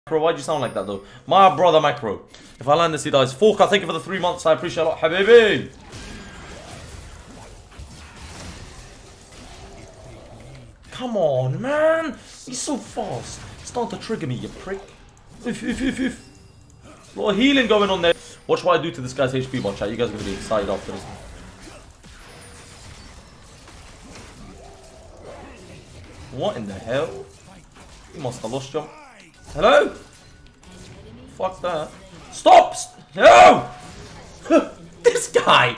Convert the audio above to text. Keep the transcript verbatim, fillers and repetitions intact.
Macro, why'd you sound like that though? My brother Macro. If I land this, he dies. Forka, thank you for the three months. I appreciate it a lot, Habibi. Come on, man. He's so fast. He's starting to trigger me, you prick. If, if, if, if. A lot of healing going on there. Watch what I do to this guy's H P bar, chat. You guys are going to be excited after this. What in the hell? You must have lost jump. Hello? Fuck that. Stop! No! This guy!